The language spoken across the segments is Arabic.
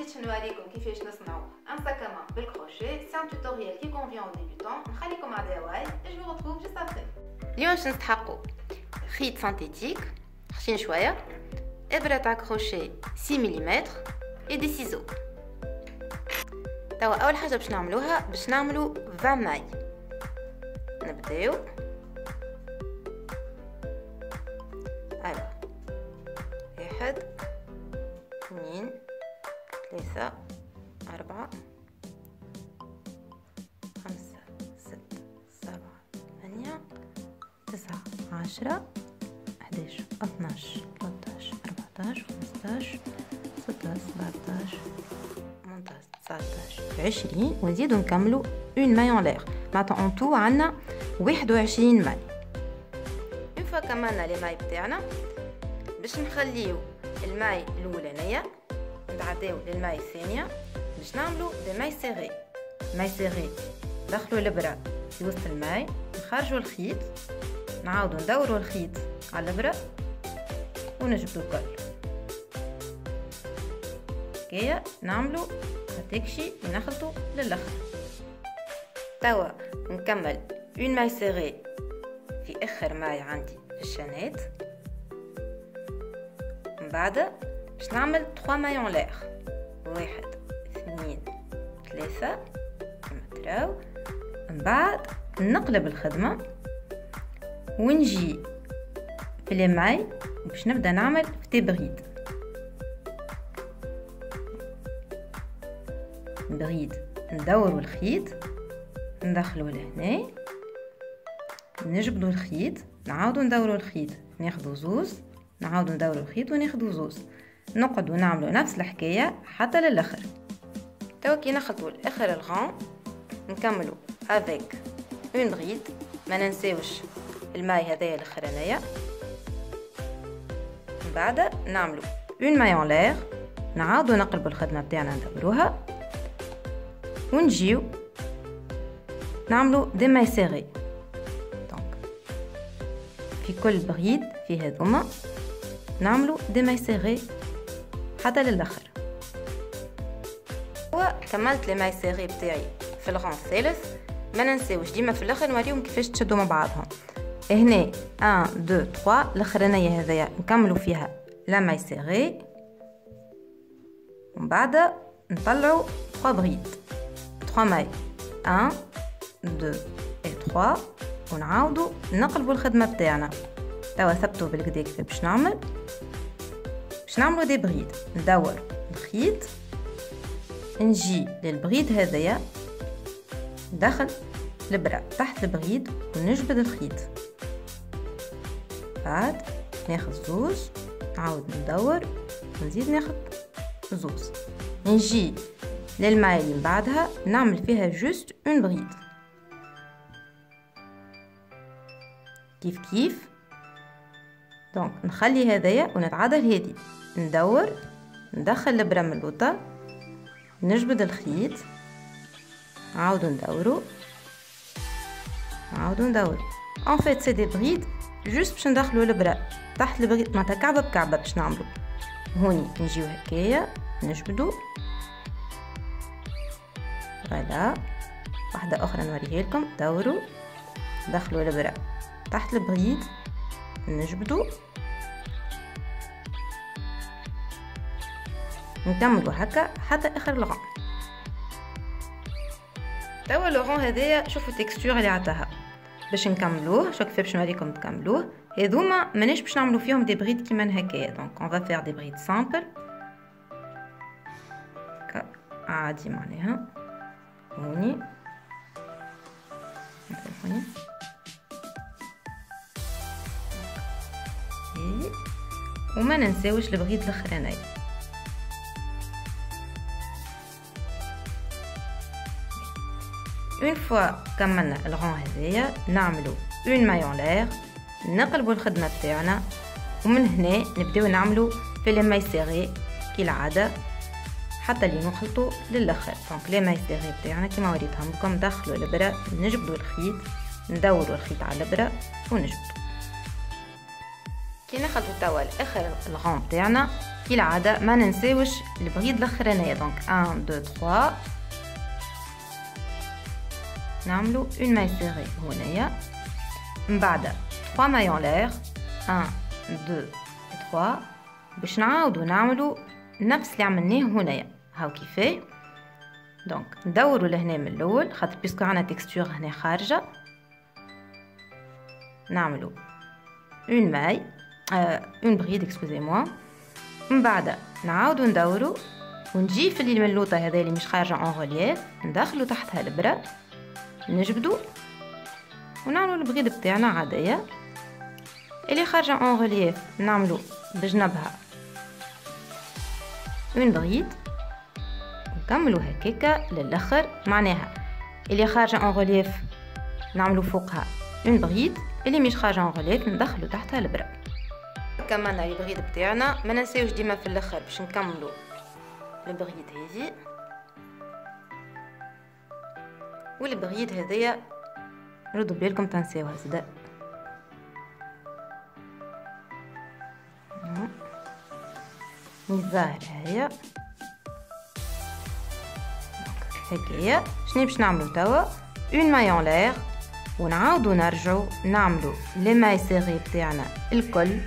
باش نوريكم كيفاش نصنعوا ان ساكامان بالكروشيه. سي ان توتوريال كي كونفيون او ديبيوتون. نخليكم مع دواي جو vous retrouve juste après. اليوم باش نستحقوا خيط سانتيتيك خشين شويه، ابره تاع كروشيه 6 ملم اي دي سيزو. توا اول حاجه باش نعملوها باش نعملوا 20 ماي. نبداو ايوا 1 2 3 4 5 6 7 8 9 10 11 12 13 14 15 16 17 18 19 20 ونزيدو نكملو اون ماي اون لير. معناتها اون تو عندنا 21 ماي. اون فوا كملنا لي ماي بتاعنا باش نخليو الماي الاولانيه نتعداو للماي الثانيه باش نعملو دي ماي سيغي. ماي سيغي ندخلو الابره في وسط الماي، نخرجو الخيط، نعاودو ندورو الخيط على الابره ونجبدو الكل كيا نعملو هتكشي ونخلطو للاخر. توا نكمل اون ماي سيغي في اخر ماي عندي في الشانات. من بعد باش نعمل 3 ماي اون لير، 1 2 3 كما تراو. من بعد نقلب الخدمه ونجي في لي ماي باش نبدا نعمل في تبريد. بريد ندورو الخيط ندخلو لهنا، نجبدو الخيط، نعاودو ندورو الخيط، ناخدو زوز، نعاودو ندورو الخيط وناخدو زوز، نقعدو نعملو نفس الحكايه حتى للاخر. توا كي نخلطو لاخر الغون نكملو افيك اون بريد. ما ننساوش الماي هذايا الاخرانيه. من بعد نعملو اون ماي اون لير، نعاودو نقلبو الخدمه بتاعنا ندوروها ونجيو نعملو دي ماي سيغي. دونك في كل بريد في هذوما نعملو دي ماي سيغي حتى للاخر. وكملت لي ماي سيغي بتاعي في الغون الثالث. ما ننساوش ديما في الاخر نوريهم كيفاش تشدوا مع بعضهم. هنا 1 2 3 الاخرانيه هذيا نكملوا فيها لا ماي سيغي، ومن بعد نطلعوا 3 بريد 3 ماي 1 2 3 ونعاودوا نقلبوا الخدمه بتاعنا. توا ثبتوا بالكدا كيف باش نعملوا دي بريد. ندور الخيط، نجي للبريد هذايا ندخل الابره تحت البريد ونجبد الخيط. بعد ناخذ زوز، نعاود ندور ونزيد ناخذ زوز، نجي للماي اللي بعدها نعمل فيها جوست اون بريد كيف كيف. دونك نخلي هذايا ونتعادل هادي، ندور ندخل الابره من اللوطه، نجبد الخيط، نعاودو ندورو ان فيت سي دي بريد جوست باش ندخلو الابره تحت البريد، معناتها كعبه بكعبه باش نعملو. هوني نجيو هكايا نجبدو. فوالا واحده اخرى نوريها لكم. دوروا دخلوا الابره تحت البريد، نجبدو، نكملوا هكا حتى اخر الغون. توا الغون هذايا شوفوا التكستور اللي عطاها باش نكملوه. شوف كيف باش نوريكم تكملوه. هذوما ماناش باش نعملوا فيهم دي بريد كيما هكايا. دونك اون فا فير دي بريد سامبل عادي معناها. هوني وما ننساوش البريد الاخراني. اون فوا كملنا الغون هذايا نعملو اون ماي اون لير، نقلبوا الخدمه بتاعنا، ومن هنا نبداو نعملو في لي ماي سيغي كالعاده حتى اللي نخلطوا للاخر. دونك لي ماي سيغي بتاعنا كيما وريتهم لكم، ندخلوا الابره، نجبدوا الخيط، ندوروا الخيط على الابره ونجبدوا. كي نخلطوا توا لاخر الغون بتاعنا كالعادة ما ننساوش البغيض الاخرانية. دونك 1 2 3 نعملو اون ماي سيغي هنايا، من بعد 3 مايون لير 1 2 3 باش نعاودو نعملو نفس اللي عملناه هنايا. هاو كيفاه. دونك ندورو لهنا من الاول خاطر بيسكو عنا تكستور هنا خارجه، نعملو اون ماي اون بريد اكسكوزي موا، من بعد نعاودو ندورو ونجي في اللي من اللوطه هذا اللي مش خارجه اون ريليف ندخلو تحتها الابره، نجبدو ونعملو البغيد بتاعنا عاديه. اللي خارجه اون ريليف نعملو بجنبها اون بريد نكملو هكاكا للاخر. معناها اللي خارجه اون ريليف نعملو فوقها اون بريد، اللي مش خارجه اون ريليف ندخلو تحتها الابره. كملنا البغيد بتاعنا. ما ننساوش ديما في الاخر باش نكملو البغيد هذي، والبغيد هذيا ردوا بالكم تنساوها زادا. الظاهر هيا هكايا. شنو باش نعملو توا؟ اون مايون لير ونعاودو نرجعو نعملو لي ماي سيغي بتاعنا الكل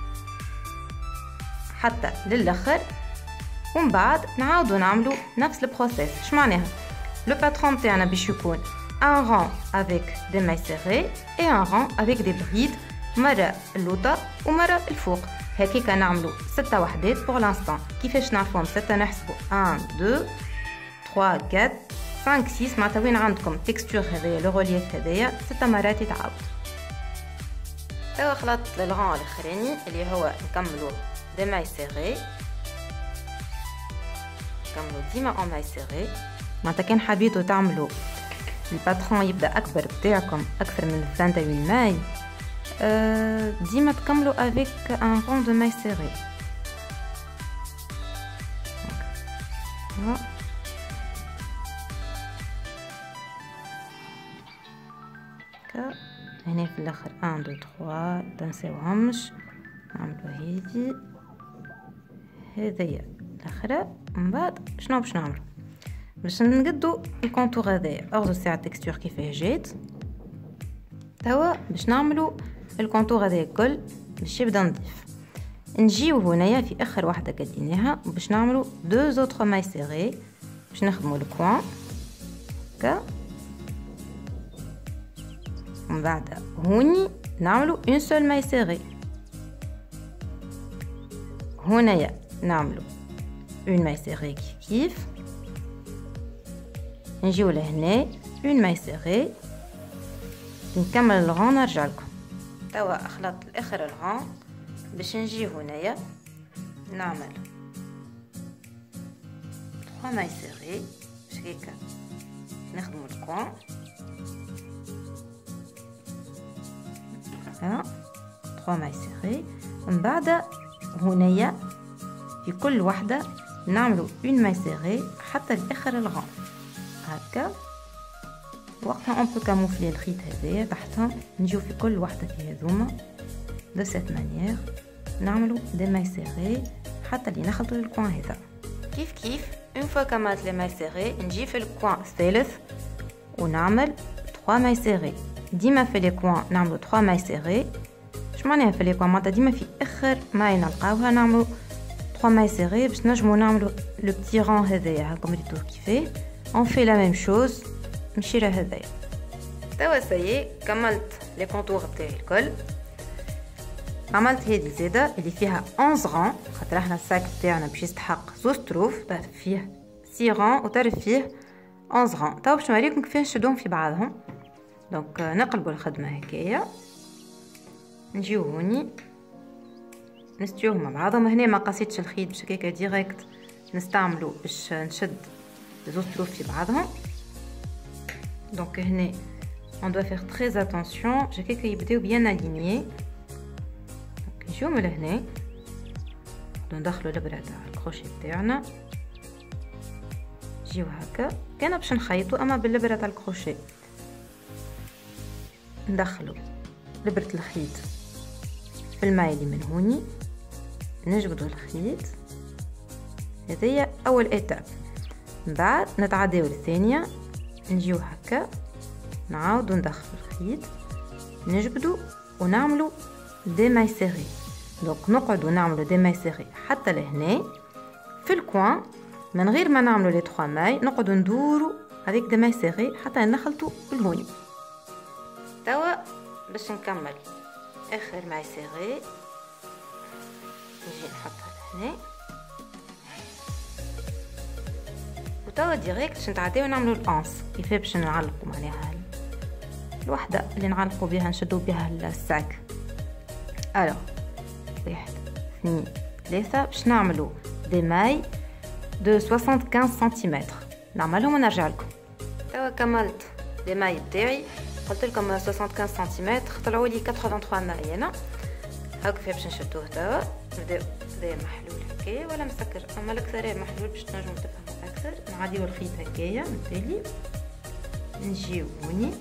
حتى للاخر، ومن بعد نعاودو نعملو نفس البروسيس. اش معناها؟ لو باترون تاعنا باش يكون ان ران افيك دي ماي سيغي اي ان ران افيك دي بريد، مره اللوطه ومره الفوق. هكاكا نعملو 6 وحدات بور لانستون. كيفاش نعرفوهم 6؟ نحسبو 1 2 3 4 5 6، معناتها وين عندكم تكستور هذايا لو روليف هذايا 6 مرات يتعاود. توا خلطت للغون الاخراني اللي هو نكملو دي ماي سيغي، نكملو ديما اون ماي سيغي. معناتها كان حبيتو تعملو الباترون يبدا اكبر بتاعكم اكثر من 22 ماي، ديما تكملو افيك ان رون دو ماي سيغي. هنا في الاخر 1 2 3 متنساوهمش، نعملو هذي هذيا الاخرى. من بعد شنو باش نعملو؟ باش نقدو الكونتور هذايا. اخذوا الساعه التكستور كيفاه جات. توا باش نعملو الكونتور هذايا الكل باش يبدا نضيف. نجيو هنايا في اخر واحده قديناها باش نعملو دو زوتر ماي سيغي باش نخدمو الكوان هكا. ومن بعد هوني نعملو اون سول ماي سيغي. هنايا نعملو اون ماي سيغي كيف نجيو لهنا اون ماي سيغي، نكمل الغون نرجع لكم. توا خلطت الاخر الغون باش نجي هنايا نعمل 3 ماي سيغي باش هكا نخدمو الكوان. ها 3 ماي سيغي. من بعد هنايا في كل وحده نعملو اون ماي سيغي حتى لاخر الغون هكا. وقتها اون بو كاموفلي الخيط هذايا تحتها. نجيو في كل وحده في هذوما دو سيت مانيير نعملو دي ماي سيغي حتى اللي نخلطو للكوان هذا. كيف اون فوا كملت لي ماي سيغي نجي في الكوان الثالث ونعمل 3 ماي سيغي. ديما في لي كوان نعملو 3 ماي سيغي. اش معناها في لي كوان؟ معناتها ديما في اخر ماي نلقاوها نعملو 3 ماي سيغي باش نجمو نعملو لو بتي رون هذايا. هاكم ريتو كيفاه اون في لا ميم شوز مشيره هذايا. توا سايي كملت لي كونتور تاعي الكل. عملت هذه زاده اللي فيها 11 رون خاطر احنا الساك تاعنا باش يستحق 2 طروف، فيه 6 رون وتعرف فيه 11 رون. توا باش نوريكم كيفاش نشدوهم في بعضهم. دونك نقلبوا الخدمه هكايا، نجيو هوني نستويوهم مع بعضهم. هنا ما قصيتش الخيط باش هكاكا ديريكت نستعملو باش نشد 2 طروف في بعضهم. دونك هنا on doit faire très attention باش هكاكا يبداو بيان الينيي. نجيو من هنا ندخلو الابره تاع الكروشي تاعنا، نجيو هكا كان باش نخيطو اما بالابره تاع الكروشي. ندخلو لبرة الخيط في الماي اللي من هوني، نجبدو الخيط هذيا اول ايتاب. من بعد نتعداو الثانيه، نجيو هكا نعاودو ندخلو الخيط، نجبدو ونعملو دي ماي سيغي. دونك نقعدو نعملو دي ماي سيغي حتى لهنا في الكوان، من غير ما نعملو لي 3 ماي، نقعدو ندورو هذيك دي ماي سيغي حتى نخلطو الهوني. توا باش نكمل اخر ماي سيغي، نجي نحطها لهنا، وتوا ديريكت باش نتعداو نعملو الانس. كيف باش نعلقو معناها الوحده اللي نعلقو بها نشدو بها الساك. الو 1 2 3 باش نعملو دي ماي دو 75 سنتيمتر، نعملهم ونرجع لكم. توا كملت دي ماي تاعي، قلت لكم 75 سنتيمتر، طلعوا لي 83 ماي. انا هاك كيف باش نشدوه. توا نبداو هذايا محلول هكايا ولا مسكر، اما الاكثريه محلول باش تنجموا تفهموا اكثر. نعديو الخيط هكايا بالتالي، نجيو هوني،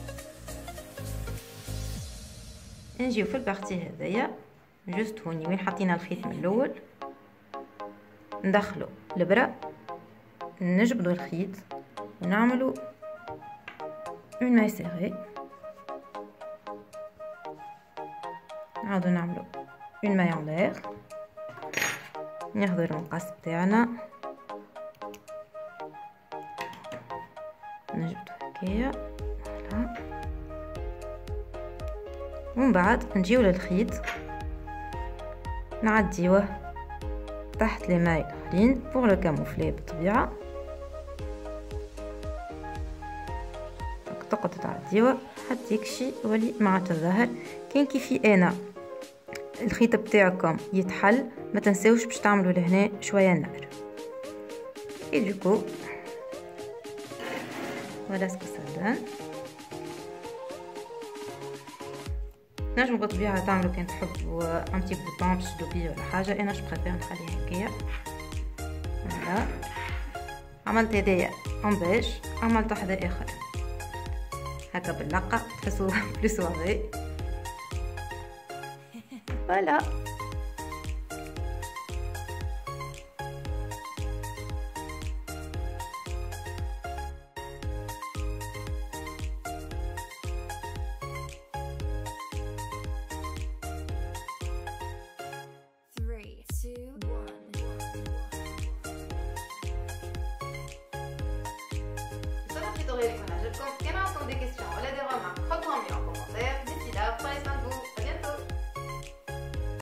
نجيو في البارتي هذايا جوست هوني وين حطينا الخيط من الاول، ندخلو الابره، نجبدو الخيط ونعملو اون ماي سيغي، نعاودو نعملو اون ماي ان لير، ناخدو المقص بتاعنا نجبدو هكايا فوالا، ومن بعد نجيو للخيط نعديوه تحت لي ماي الاخرين بوغ لو كاموفلي بالطبيعه. تقعدو تعديوه حتى يكشي يولي مع الظهر. كاين كيفي انا الخيط بتاعكم يتحل، ما تنساوش باش تعملوا لهنا شويه النار. اي دوكو فوالا سكو سادان. نجمو بالطبيعه تعملوا كان تحبوا ان بتي بوطون باش تشدو بيه ولا حاجه، انا جو بريفير نخليه هكايا. فوالا عملت هدايا اون بيج، عملت واحده اخر هكا باللقه تحسوا بلو سواري. فوالا كان عندكم دي كيسيون